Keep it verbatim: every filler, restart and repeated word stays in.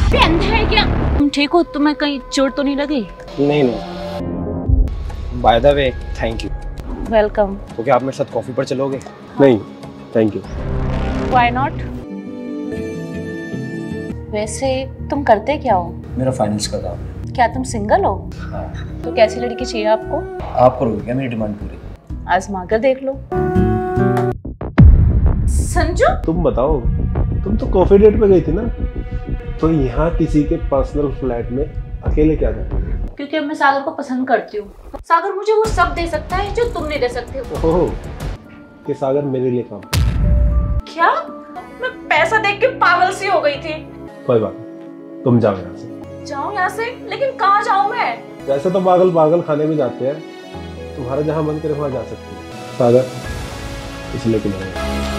भी अंधा है क्या? तुम ठीक हो? तुम्हें कहीं चोट तो नहीं लगी? नहीं नहीं। By the way thank you. Welcome. तो क्या आप मेरे साथ कॉफी पर चलोगे? नहीं थैंक यू। Why not? वैसे तुम करते क्या हो? मेरा फाइनेंस का काम है। क्या तुम सिंगल हो? हाँ। तो कैसी लड़की चाहिए आपको? आप करोगे क्या मेरी डिमांड पूरी? आजमा कर देख लो। संजू तुम बताओ, तुम तो कॉफी डेट पे गई थी ना, तो यहाँ किसी के पर्सनल फ्लैट में अकेले क्या कर रही हो? क्योंकि अब मैं सागर को पसंद करती हूँ। सागर मुझे वो सब दे सकता है जो तुम नहीं दे सकते हो। ओह, कि सागर मेरे लिए काम। क्या? मैं पैसा देख के पागल सी हो गई थी। कोई बात नहीं, तुम जाओ यहाँ से। जाऊँ यहाँ से? लेकिन कहाँ जाऊँ मैं? वैसे तो पागल पागल खाने में जाते हैं, तुम्हारा जहाँ मन करे वहाँ जा सकती है। सागर इसलिए कि नहीं